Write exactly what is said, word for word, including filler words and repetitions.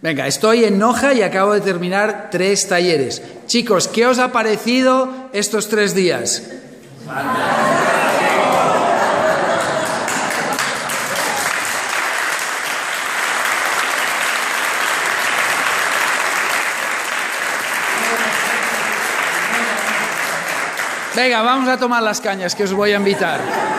Venga, estoy en Noja y acabo de terminar tres talleres. Chicos, ¿qué os ha parecido estos tres días? Venga, vamos a tomar las cañas, que os voy a invitar.